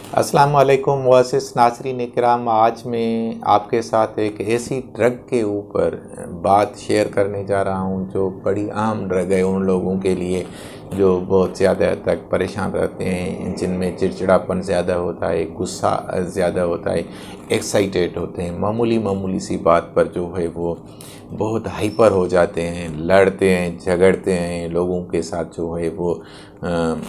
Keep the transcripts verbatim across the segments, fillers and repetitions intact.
अस्सलाम वालेकुम मुअज़्ज़िज़ नाज़रीन इकराम। आज मैं आपके साथ एक ऐसी ड्रग के ऊपर बात शेयर करने जा रहा हूं जो बड़ी अहम ड्रग है उन लोगों के लिए जो बहुत ज़्यादा तक परेशान रहते हैं, जिनमें चिड़चिड़ापन ज़्यादा होता है, गुस्सा ज़्यादा होता है, एक्साइटेड होते हैं, मामूली मामूली सी बात पर जो है वो बहुत हाइपर हो जाते हैं, लड़ते हैं, झगड़ते हैं, लोगों के साथ जो है वो आ,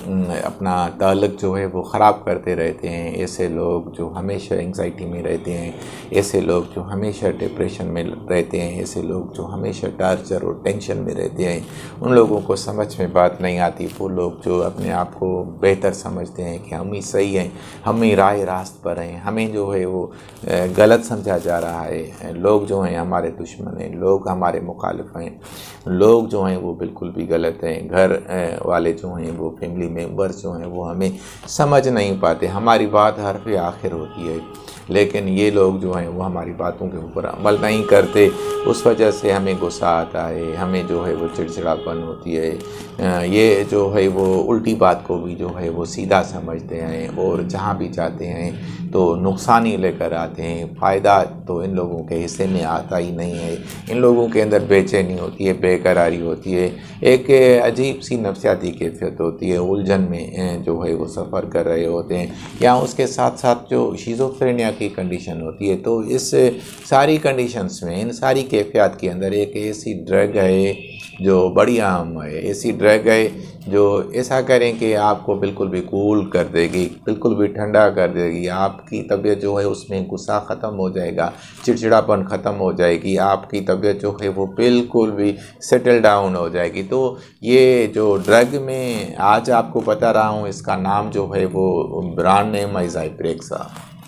अपना ताल्लुक़ जो है वो ख़राब करते रहते हैं। ऐसे लोग जो हमेशा एंग्जाइटी में रहते हैं, ऐसे लोग जो हमेशा डिप्रेशन में रहते हैं, ऐसे लोग जो हमेशा टार्चर और टेंशन में रहते हैं, उन लोगों को समझ में बात नहीं आती। वो लोग जो अपने आप को बेहतर समझते हैं कि हम ही सही हैं, हम ही राह रास्त पर हैं, हमें जो है वो गलत समझा जा रहा है, लोग जो हैं हमारे दुश्मन हैं, लोग हमारे मुखालिफ हैं, लोग जो हैं वो बिल्कुल भी गलत हैं, घर वाले जो हैं वो फैमिली मेम्बर्स जो हैं वो हमें समझ नहीं पाते, हमारी बात हर पे आखिर होती है, लेकिन ये लोग जो हैं वो हमारी बातों के ऊपर अमल नहीं करते। उस वजह से हमें गुस्सा आता है, हमें जो है वो चिड़चिड़ापन होती है। ये जो है वो उल्टी बात को भी जो है वो सीधा समझते हैं और जहाँ भी जाते हैं तो नुकसान ही लेकर आते हैं, फ़ायदा तो इन लोगों के हिस्से में आता ही नहीं है। इन लोगों के अंदर बेचैनी होती है, बेकरारी होती है, एक अजीब सी नफ्सियाती कैफियत होती है, उलझन में जो है वो सफ़र कर रहे होते हैं, या उसके साथ साथ जो शिज़ोफ्रेनिया की कंडीशन होती है। तो इस सारी कंडीशंस में, इन सारी कैफियत के अंदर एक ऐसी ड्रग है जो बड़ी अहम है, ऐसी ड्रग है जो ऐसा करें कि आपको बिल्कुल भी कूल कर देगी, बिल्कुल भी ठंडा कर देगी, आपकी तबीयत जो है उसमें गुस्सा ख़त्म हो जाएगा, चिड़चिड़ापन ख़त्म हो जाएगी, आपकी तबीयत जो है वो बिल्कुल भी सेटल डाउन हो जाएगी। तो ये जो ड्रग में आज आपको बता रहा हूँ, इसका नाम जो है वो ब्रांड नेम है ज़ाइप्रेक्सा।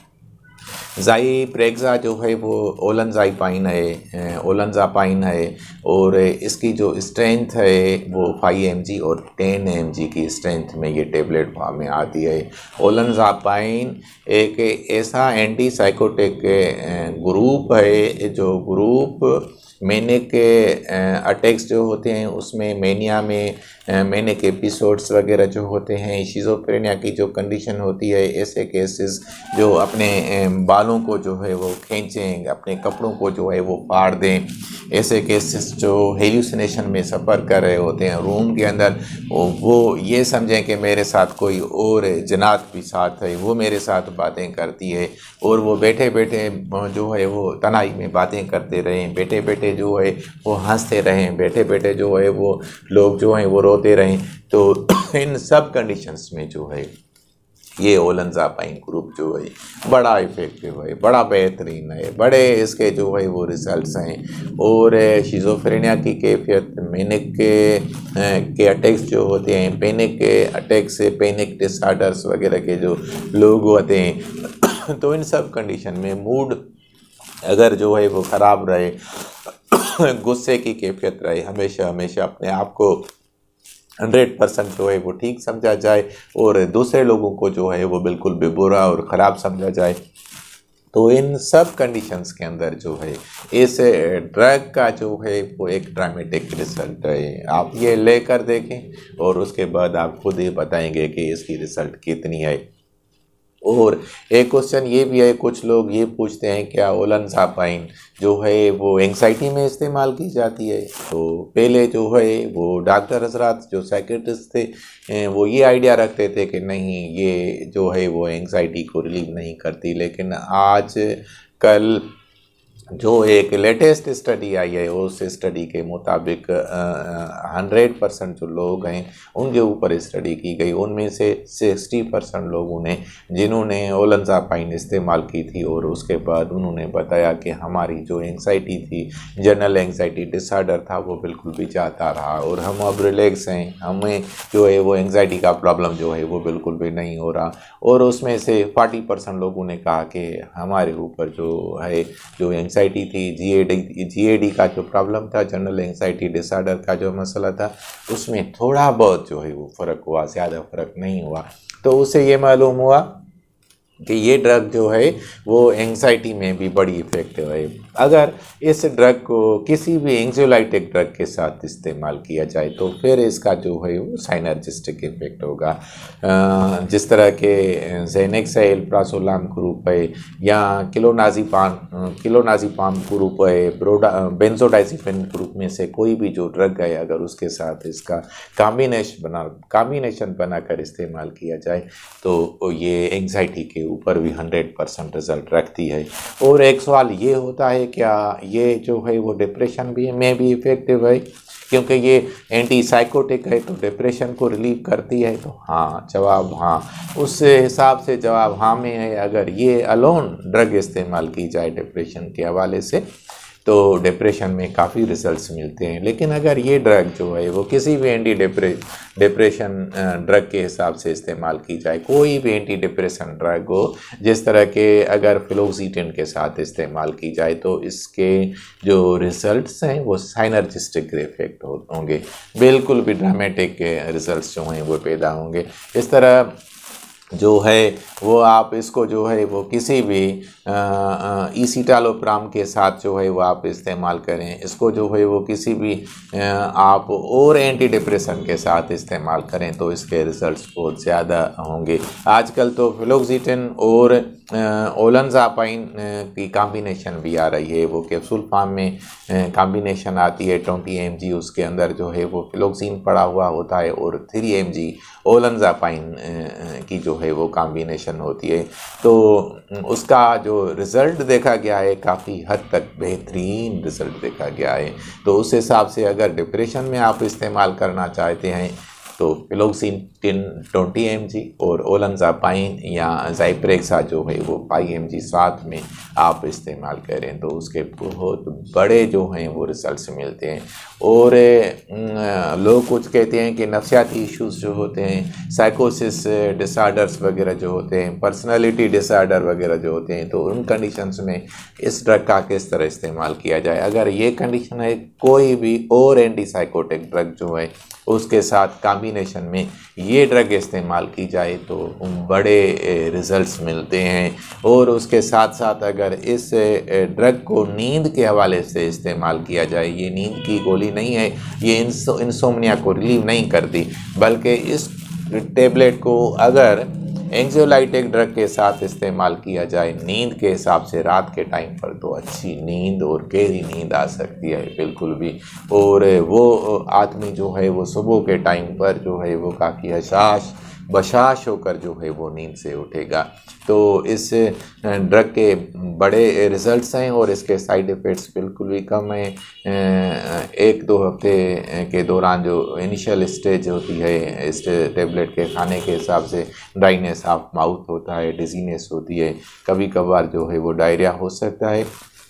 ज़ाइप्रेक्सा जो है वो ओलनज़ापाइन है, ओलनज़ापाइन है, और इसकी जो स्ट्रेंथ है वो फाइव एम जी और टेन एम जी की स्ट्रेंथ में ये टेबलेट फॉर्म में आती है। ओलनज़ापाइन एक ऐसा एंटी साइकोटिक ग्रुप है जो ग्रुप मैनिक अटैक्स जो होते हैं उसमें, मेनिया में मैनिक एपिसोड्स वगैरह जो होते हैं, शिज़ोफ्रेनिया की जो कंडीशन होती है, ऐसे केसेस जो अपने बालों को जो है वो खींचें, अपने कपड़ों को जो है वो फाड़ दें, ऐसे केसेस जो हेलुसिनेशन में सफ़र कर रहे होते हैं रूम के अंदर, वो ये समझें कि मेरे साथ कोई और जनात भी साथ है, वो मेरे साथ बातें करती है, और वो बैठे बैठे जो है वो तनाई में बातें करते रहें, बैठे बैठे जो है वो हंसते रहें, बैठे बैठे जो है वो लोग जो हैं वो रोते रहें। तो इन सब कंडीशंस में जो है ये ओलनज़ापाइन ग्रुप जो है बड़ा इफ़ेक्टिव है, बड़ा बेहतरीन है, बड़े इसके जो है वो रिज़ल्ट्स हैं। और शिज़ोफ्रेनिया की कैफियत, मैनिक के, के अटैक्स जो होते हैं, पैनिक के अटैक से, पैनिक डिसऑर्डर्स वगैरह के जो लोग होते हैं, तो इन सब कंडीशन में मूड अगर जो है वो ख़राब रहे, गुस्से की कैफियत रहे, हमेशा हमेशा अपने आप को हंड्रेड परसेंट जो है वो ठीक समझा जाए और दूसरे लोगों को जो है वो बिल्कुल भी बुरा और ख़राब समझा जाए, तो इन सब कंडीशंस के अंदर जो है इस ड्रग का जो है वो एक ड्रामेटिक रिज़ल्ट है। आप ये लेकर देखें और उसके बाद आप खुद ही बताएंगे कि इसकी रिज़ल्ट कितनी है। और एक क्वेश्चन ये भी है, कुछ लोग ये पूछते हैं क्या ओलनज़ापाइन जो है वो एंग्जाइटी में इस्तेमाल की जाती है? तो पहले जो है वो डॉक्टर हजरात जो साइकेट्रिस्ट थे वो ये आइडिया रखते थे कि नहीं, ये जो है वो एंग्जाइटी को रिलीव नहीं करती, लेकिन आज कल जो एक लेटेस्ट स्टडी आई है उस स्टडी के मुताबिक हंड्रेड परसेंट जो लोग हैं उनके ऊपर स्टडी की गई, उनमें से सिक्सटी परसेंट लोगों ने जिन्होंने ओलनज़ापाइन इस्तेमाल की थी और उसके बाद उन्होंने बताया कि हमारी जो एंग्जाइटी थी, जनरल एंग्जाइटी डिसऑर्डर था, वो बिल्कुल भी जाता रहा और हम अब रिलैक्स हैं, हमें जो है वो एंग्जाइटी का प्रॉब्लम जो है वो बिल्कुल भी नहीं हो रहा। और उसमें से फोर्टी परसेंट लोगों ने कहा कि हमारे ऊपर जो है जो एंग्जाइटी थी, जीएडी जीएडी का जो प्रॉब्लम था, जनरल एंग्जाइटी डिसऑर्डर का जो मसला था, उसमें थोड़ा बहुत जो है वो फ़र्क हुआ, ज़्यादा फ़र्क नहीं हुआ। तो उससे ये मालूम हुआ कि ये ड्रग जो है वो एंग्जाइटी में भी बड़ी इफ़ेक्टिव है। अगर इस ड्रग को किसी भी एंग्जियोलाइटिक ड्रग के साथ इस्तेमाल किया जाए तो फिर इसका जो है वो साइनर्जिस्टिक इफेक्ट होगा। जिस तरह के जेनेक्स है, इल्प्रासोलाम ग्रुप है या क्लोनाजीपाम क्लोनाजीपाम ग्रुप है, ब्रोडा बेंजोडाइजिपिन ग्रुप में से कोई भी जो ड्रग है अगर उसके साथ इसका कॉम्बिनेशन बना कॉम्बिनेशन बनाकर इस्तेमाल किया जाए तो ये एंग्जाइटी के ऊपर भी हंड्रेड परसेंट रिजल्ट रखती है। और एक सवाल ये होता है क्या ये जो है वो डिप्रेशन भी में भी इफेक्टिव है, क्योंकि ये एंटी साइकोटिक है तो डिप्रेशन को रिलीव करती है? तो हाँ, जवाब हाँ। उस हिसाब से जवाब हाँ में है। अगर ये अलोन ड्रग इस्तेमाल की जाए डिप्रेशन के हवाले से तो डिप्रेशन में काफ़ी रिजल्ट्स मिलते हैं। लेकिन अगर ये ड्रग जो है वो किसी भी एंटी डिप्रे डिप्रेशन ड्रग के हिसाब से इस्तेमाल की जाए, कोई भी एंटी डिप्रेशन ड्रग हो, जिस तरह के अगर फ्लोक्सीटिन के साथ इस्तेमाल की जाए तो इसके जो रिजल्ट्स हैं वो साइनर्जिस्टिक इफेक्ट होंगे, बिल्कुल भी ड्रामेटिक रिजल्ट्स जो हैं वो पैदा होंगे। इस तरह जो है वो आप इसको जो है वो किसी भी इसिटालोप्राम के साथ जो है वो आप इस्तेमाल करें, इसको जो है वो किसी भी आ, आप और एंटी डिप्रेशन के साथ इस्तेमाल करें तो इसके रिजल्ट्स बहुत ज़्यादा होंगे। आजकल तो फ्लोक्सीटिन और ओलनजापाइन की कॉम्बिनेशन भी आ रही है, वो कैप्सूल फॉर्म में कॉम्बिनेशन आती है ट्वेंटी एम जी, उसके अंदर जो है वो फ्लोक्सीन पड़ा हुआ होता है और थ्री एम जी ओलनजापाइन की जो है वो कॉम्बिनेशन होती है। तो उसका जो रिज़ल्ट देखा गया है काफ़ी हद तक बेहतरीन रिज़ल्ट देखा गया है। तो उस हिसाब से अगर डिप्रेशन में आप इस्तेमाल करना चाहते हैं तो फ्लोक्सीटिन ट्वेंटी एम जी और ओलनजापाइन या ज़ाइप्रेक्सा जो है वो फाइव एम जी साथ में आप इस्तेमाल करें तो उसके बहुत बड़े जो हैं वो रिजल्ट्स मिलते हैं। और लोग कुछ कहते हैं कि नफ्सियाती इश्यूज़ जो होते हैं, साइकोसिस डिसऑर्डर्स वगैरह जो होते हैं, पर्सनालिटी डिसऑर्डर वगैरह जो होते हैं, तो उन कंडीशंस में इस ड्रग का किस तरह इस्तेमाल किया जाए। अगर ये कंडीशन है, कोई भी और एंटी साइकोटिक ड्रग जो है उसके साथ कॉम्बिनेशन में ये ड्रग इस्तेमाल की जाए तो बड़े रिजल्ट्स मिलते हैं। और उसके साथ साथ अगर इस ड्रग को नींद के हवाले से इस्तेमाल किया जाए, ये नींद की गोली नहीं है, ये इंसो इंसोम्निया को रिलीव नहीं करती, बल्कि इस टेबलेट को अगर एंग्जियोलाइटिक ड्रग के साथ इस्तेमाल किया जाए नींद के हिसाब से रात के टाइम पर तो अच्छी नींद और गहरी नींद आ सकती है बिल्कुल भी। और वो आदमी जो है वो सुबह के टाइम पर जो है वो काफ़ी हशाश बशाश होकर जो है वो नींद से उठेगा। तो इस ड्रग के बड़े रिजल्ट्स हैं और इसके साइड इफ़ेक्ट्स बिल्कुल भी कम हैं। एक दो हफ्ते के दौरान जो इनिशियल स्टेज होती है इस टेबलेट के खाने के हिसाब से ड्राइनेस ऑफ माउथ होता है, डिजीनेस होती है, कभी कभार जो है वो डायरिया हो सकता है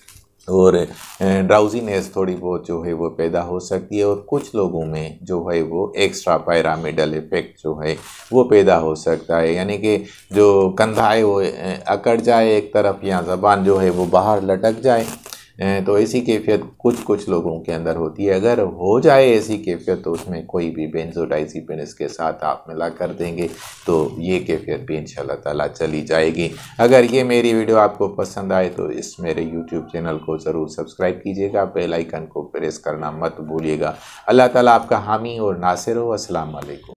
और ड्राउजीनेस थोड़ी बहुत जो है वो पैदा हो सकती है। और कुछ लोगों में जो है वो एक्स्ट्रा पैरामिडल इफेक्ट जो है वो पैदा हो सकता है, यानी कि जो कंधा है वो अकड़ जाए एक तरफ या ज़बान जो है वो बाहर लटक जाए। तो ऐसी कैफियत कुछ कुछ लोगों के अंदर होती है। अगर हो जाए ऐसी कैफियत तो उसमें कोई भी बेंजोडाइज़ेपिन इसके साथ आप मिला कर देंगे तो ये कैफियत भी इंशाल्लाह ताला चली जाएगी। अगर ये मेरी वीडियो आपको पसंद आए तो इस मेरे यूट्यूब चैनल को ज़रूर सब्सक्राइब कीजिएगा, बेल आइकन को प्रेस करना मत भूलिएगा। अल्लाह ताला आपका हामी और नासिर हो। अस्सलाम वालेकुम।